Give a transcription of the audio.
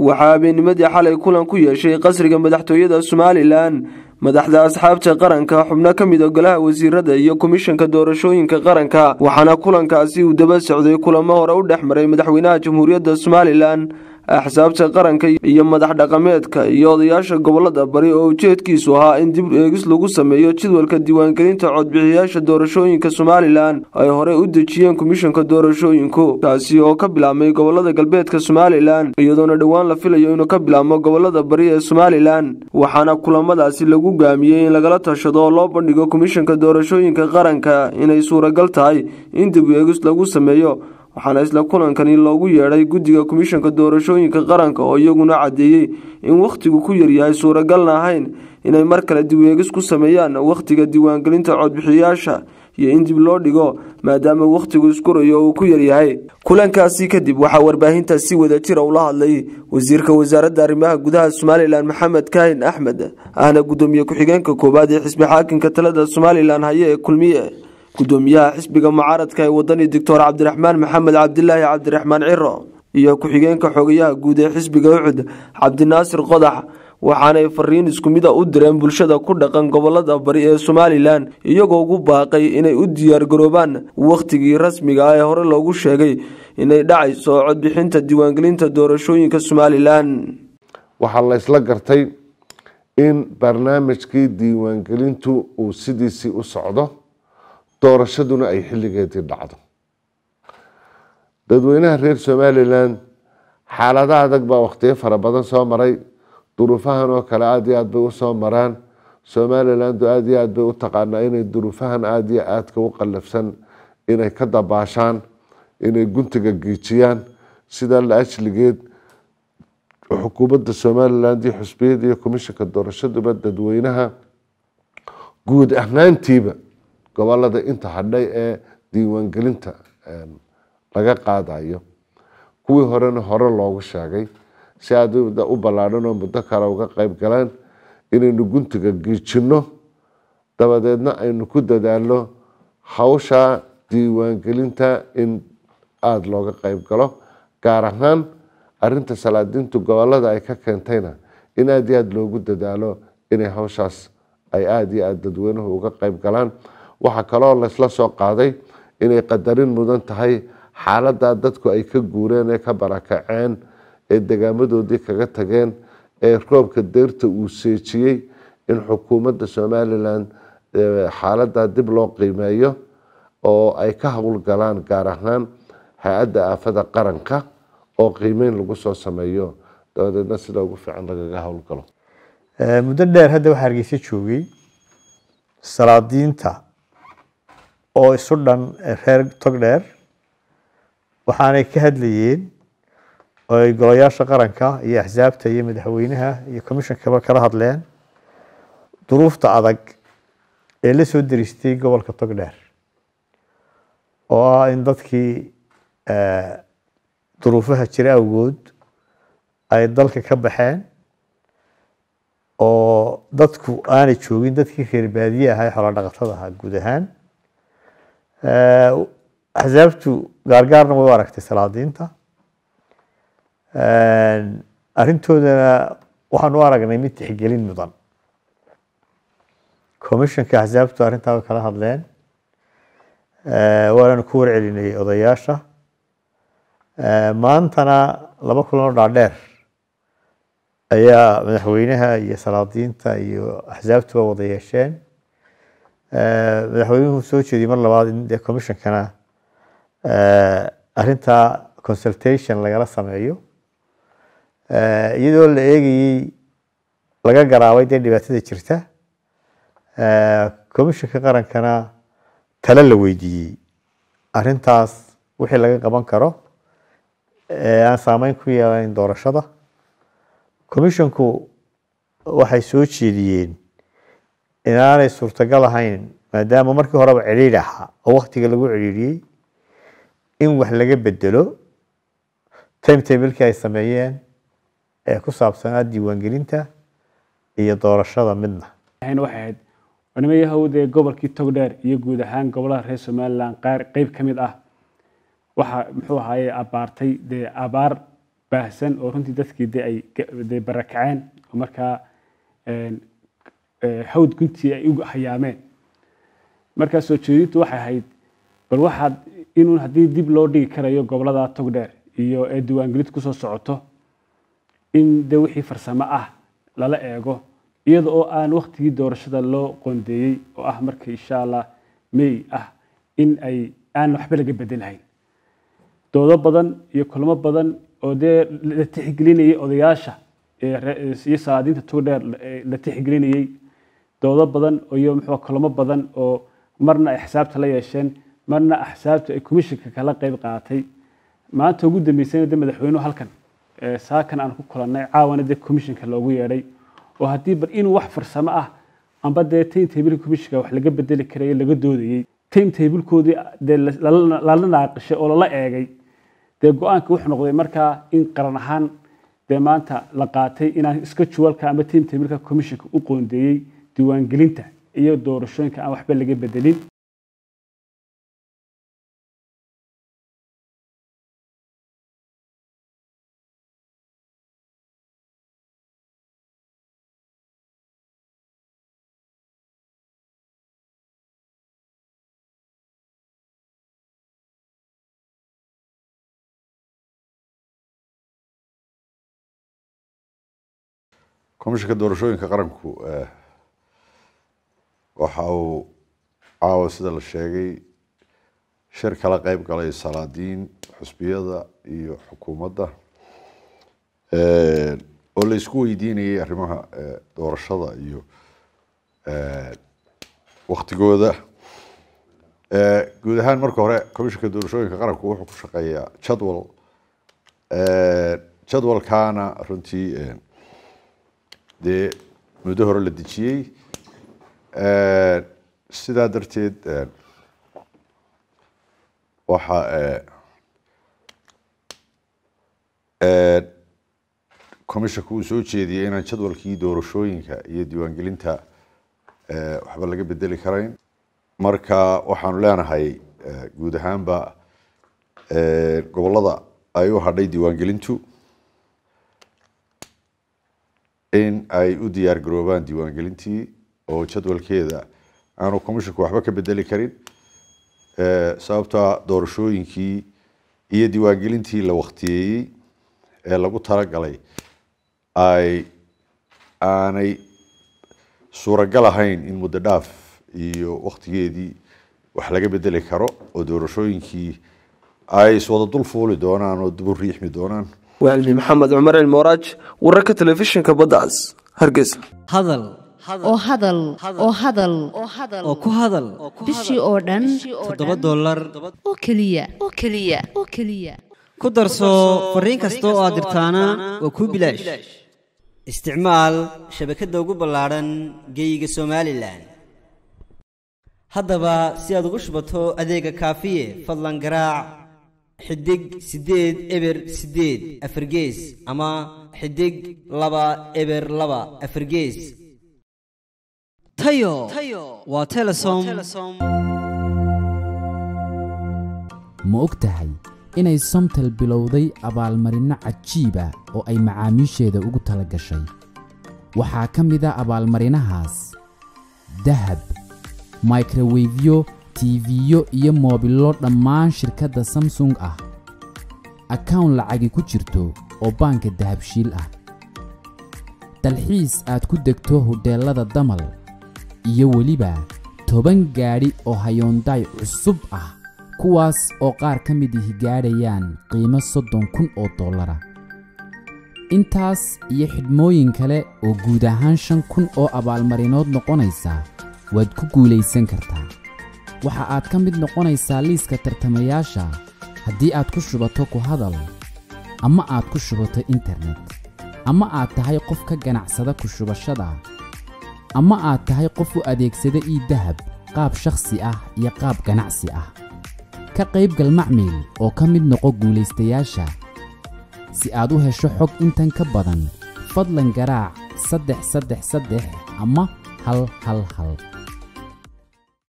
waxaa habeennimadii xalay kulan ku yeeshay qasriga madaxtooyada Somaliland madaxda asxaabta qaranka xubno ka mid ah golaha wasiirada iyo komishanka doorashooyinka qaranka waxaana kulankaasi uu daba socday kulamo hore u dhexmaray madaxweynaha jamhuuriyadda Somaliland axsaabta qaranka iyo madax dhaqameedka iyo odayaasha gobolada bari oo ujeedkiisu ahaa in dib eegis lagu sameeyo jadwalka diiwaangelinta codbixiyayaasha doorashooyinka Somaliland ay hore u dejiyeen komishanka doorashooyinku taasi oo ka bilaabmay gobolada galbeedka Somaliland iyadoona dhawaan la filayo inuu ka bilaabmo gobolada bari ee Somaliland waxaana kulamadaasi lagu gaamiyay in lagala tashado oo loo bandhigo komishanka doorashooyinka qaranka inay suuragal tahay in dib eegis lagu sameeyo waxaana isla kulankani loogu yeeray guddiga komishanka doorashooyinka qaranka oo iyaguna cadeeyay in waqtigu ku yar yahay suuragalna ahayn inay mar kale dib eegis ku sameeyaan waqtiga diiwaangelinta codbixiyayaasha iyo in dib loo dhigo maadaama waqtigu iskurayo uu ku yar yahay kulankaasi kadib waxaa warbaahinta si wada jir ula hadlay wasiirka wasaaradda arrimaha gudaha Somaliland Maxamed Kaahin Axmed ahna gudoomiye ku-xigeenka koobaad ee xisbi xaakinka talada Somaliland haye kulmiye gudoomiyaha xisbiga mucaaradka ee wadani Dr. Cabdiraxmaan Maxamed Cabdilaahi Cabdiraxmaan Ciro iyo ku-xigeenka xogayaha guud ee xisbiga Ucud Cabdinaasir Qodax waxaanay fariin isku mid ah u direen bulshada ku dhaqan gobolada bari ee Somaliland iyagoo ugu baaqay inay u diyaar garoobaan waqtigii rasmiga ah ee hore loogu sheegay inay dhacayso codbixinta diiwaangelinta doorashooyinka Somaliland waxa la isla gartay in barnaamijkii diiwaangelintu uu sidiisii u socdo doorashaduna ay xilligeedii dhacdo dadweynaha reer Somaliland xaaladaha adag baa waqtiyo fara badan soo maray duruufahan oo kale aad iyo aad bay u soo maraan Somaliland aad iyo aad bay u taqaanaa inay duruufahan aad iyo aad ka u qalafsan inay ka dabaashaan inay guntiga giijiyaan sida la ajligeed xukuumadda Somaliland iyo xisbiyada iyo komishanka doorashada dadweynaha guud ahaantiiba gobolada inta hadhay ee diiwaangelinta laga qaadayo kuwii horena hore loogu sheegay si aad u balaadhan oo muddo kale uga qayb galaan inaynu guntiga giijino dabadeedna aynu ku dadaalno hawsha diiwaangelinta in aad looga qayb galo gaar ahaan arinta salaadiintu gobolada ay ka keentayna in aad iyo aad loogu dadaalo inay hawshaas ay aad iyo aad dadweynuhu uga qayb galaan waxa kaloo la isla soo qaaday inay qadarin mudan tahay xaaladda dadku ay ka guureen ee ka barakaceen ee degaamadoodii kaga tageen ee roobka deerta uu seejiyay in xukuumadda Somaliland xaaladda dib loo qiimeeyo oo ay ka hawlgalaan gaar ahaan hay'adda aafada qaranka oo qiimeyn lagu soo sameeyo dabadeedna sida ugu fiican lagaga hawlgalo muddo dheer hadda waxa Hargeysa joogay salaadiinta oo isu dhan reer Togdheer waxaanay ka hadlayeen oo golayaasha qaranka iyo axsaabta iyo madaxweynaha iyo komishanka kala hadleen duruufta adag ee la soo diristay gobolka Togdheer oo in dadkii duruufaha jira awgood ay dalka ka baxeen oo dadku aanay joogin dadkii reer baadiye ahaa xoolo dhaqatada ahaa guud ahaan axsaabtu gaargaarna way u aragtay salaadiinta arintoodana waxaan u aragnay mid tixgelin mudan komishanka axsaabtu arrintaa way kala hadleen waana ku warcelinay odayaasha maantana laba kulan oo dhaadheer ayaa madaxweynaha iyo salaadiinta iyo axsaabtu wada yeesheen madaxweynuhu soo jeediyay mar labaad in komishankana arinta consultation lagala sameeyo iyadoo la eegayay laga garaabay dhibaatada jirta komishanka qarankana talo la weydiiyay arintaas wixii laga qaban karo aan saameyn ku yeelan doorashada komishanku waxay soo jeediyeen inaanay suurtagal ahayn maadaama markii horeba ciriir ahaa oo waqtiga lagu ciriiriyay in wax laga bedelo timetable-kii ay sameeyeen ee ku saabsanaa diiwaangelinta iyo doorashada midna waxay ahayd wanima yahuudee gobolkii Togdheer iyo guud ahaan gobolada reer Somaliland qayb ka mid ah waxa muxuu ahaayay abaartay abaar baahsan oo runtii dadkii ay barakaceen oo markaa hawd guntii ay ugu hayaameen markaa soo jeedintu waxay ahayd bal waxaad inuu haddii dib loo dhigi karayo gobolada togdheer iyo ee diiwaangelintu kusoo socoto in de wixii farsamo ah lala eego iyada oo aan waqtigii doorashada loo qoondeeyey oo ah markii insha Allah May ah in ay aan waxba laga bedelahayn doodo badan iyo kulamo badan oo de la tixgelinayay odayaasha iyo salaadiinta togdheer la tixgelinayay doodo badan iyo muxuu kulamo badan oo marna ay xisaabta la yeesheen marna axsaabta ay komishanka kala qayb qaatay maanta ugu dambeysay madaxweynuhu halkan saakan aan ku kulanay caawana de komishanka loogu yeeray oo haddii bal inuu wax farsamo ah amba dee timetable komishanka wax laga bedeli karay laga doodayay timetable-koodii dee lala naaqishay oo lala eegay dee go-aanka wuxuu noqday markaa in qaran ahaan dee maanta la qaatay inaan schedule-ka amba timetable-ka komishanka u qoondeeyey diiwaangelinta iyo doorashooyinka aan waxba laga bedelin komishanka doorashooyinka qaranku waxa uu caawa sida la sheegay shir kala qayb galay salaadiin xusbiyada iyo xukuumadda oo la isku weydiinayay arrimaha doorashada iyo waqtigooda guud ahaan marka hore komishanka doorashooyinka qaranku wuxuu ku shaqeeyaa jadwalkaana runtii dee muddo hore la dejiyey sidaa darteed waxa komishanku uu soo jeediyey inaan jadwalkii doorashooyinka iyo diiwaangelinta waxba laga bedeli karayn marka waxaanu leenahay guud ahaanba gobolada ay u hadhay diiwaangelintu in ay u diyaar garoobaan diiwaangelintii oo jadwalkeeda aanu komishanku waxba ka bedeli karin sababta doorashooyinkii iyo diiwaangelintii la waqtiyeeyey ee lagu talagalay aanay suuragal ahayn in muddo dhaaf iyo waqtigeedii wax laga bedeli karo oo doorashooyinkii ay iswada dul fuuli doonaan oo dib u riixmi doonaan وعلمي محمد عمر الموراج ورك تلفزيون كبدعس هرقز هذل oo ku hadal bishii oo dhan $7 oo kaliya ku darso fariin kasta oo aad dirtaana waa ku bilaash isticmaal shabakadda ugu ballaaran geyga Somaliland haddaba si aad ugu shubato adeega kaafiye fadlan garaac xidig 8 eber 8 afargees ama xidig 2 eber 2 afargees tayo waa Telesom ma ogtahay inay Somtel bilowday abaalmarino cajiib ah oo ay macaamiisheeda ugu tala gashay waxaa ka mid ah abaalmarinahaas dahab microwave TV-yo iyo moobilo dhammaan shirkadda Samsung ah account lacagi ku jirto oo banka dahabshiil ah dalxiis aad ku degto hoteelada damal iyo waliba 10 gaari oo Hyundai cusub ah kuwaas oo qaar ka mid ah gaarayaan qiimo $30,000 intaas iyo xidhmooyin kale oo guud ahaan 5,000 oo abaalmarinood noqonaysa waad ku guuleysan kartaa waxa aad ka mid noqonaysaa liiska tartamayaasha haddii aad ku shubato ku hadal ama aad ku shubato internet ama aad tahay qof ka ganacsada ku shubashada ama aad tahay qof u adeegsada dahab qaab shakhsi ah iyo qaab ganacsi ah ka qaybgal macmiil oo ka mid noqo guuleystayaasha si aad u hesho xog intan ka badan fadlan garaac 333 ama 111